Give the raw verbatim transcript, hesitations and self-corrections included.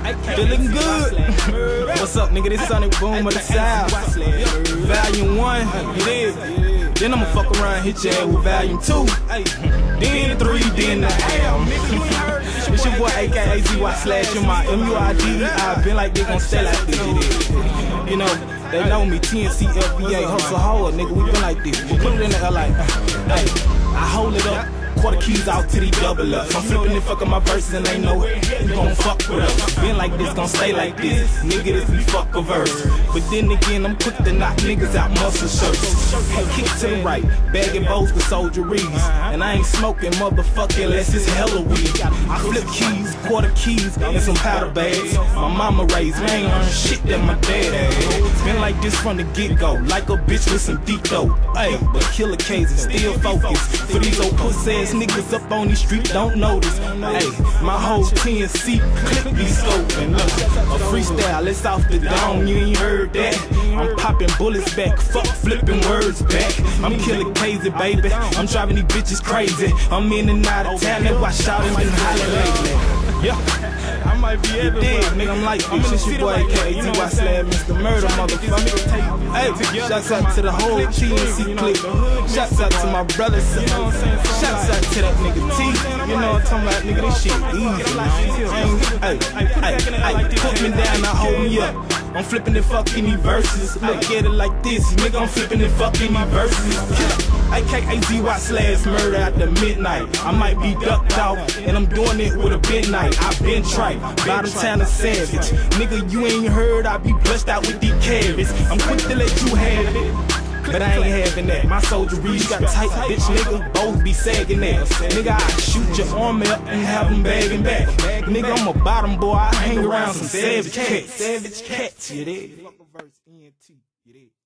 Feeling good. What's up, nigga? This Sonic Boom of the South. Volume one, it is. Then I'ma fuck around, hit your ass with volume two. Then three, then the album. It's your boy A K A Z Y slash M I M U I D. I been like this, gon' stay like this. You know, they know me, T N C F B A, hustle hard, nigga. We been like this. We put it in the air like, hey, I hold it up. Quarter keys out to the double up. I'm flipping and fucking my verses and ain't no you gon' fuck with us. Been like this, gon' stay like this. Nigga, this be fuck a verse. But then again, I'm quick to knock niggas out muscle shirts. Hey, kick to the right, bagging bows with soldieries. And I ain't smoking motherfucker unless it's hella weed. I flip keys, quarter keys, and some powder bags. My mama raised me, I ain't learned shit that my dad had. Been like this from the get-go, like a bitch with some deep dope. Hey, but killer cases, still focused. For these old pussy ass niggas up on these streets don't notice. Hey, my whole T N C clip be scoping. Look, a freestyle, it's off the dome, you ain't heard that. I'm popping bullets back, fuck flipping words back. I'm killing crazy, baby. I'm driving these bitches crazy. I'm in and out of town, that's why shouting been hollering lately. Yeah, I might be everywhere, nigga. I'm like this. It's your boy A K A Z Y slash Mister Murder, motherfucker. Hey, shouts out to the whole T N C clip. Shouts out to my brothers. Shouts out to that nigga T. You know what I'm talking about, nigga? This shit easy. Hey, hey, hey, put me down, now hold me up. I'm flipping and fucking these verses. Look at it like this, nigga. I'm flipping and fucking these verses. A K A Z Y slash Murder after midnight. I might be ducked off, and I'm doing it with a big knife. I been tripe, bottom town of savage. Nigga, you ain't heard I be blessed out with these carrots. I'm quick to let you have it, but I ain't having that. My soldiery got tight, bitch, nigga, both be sagging that. Nigga, I shoot your arm up and have them bagging back. Nigga, I'm a bottom boy, I hang around some savage cats. Savage cats, you dig?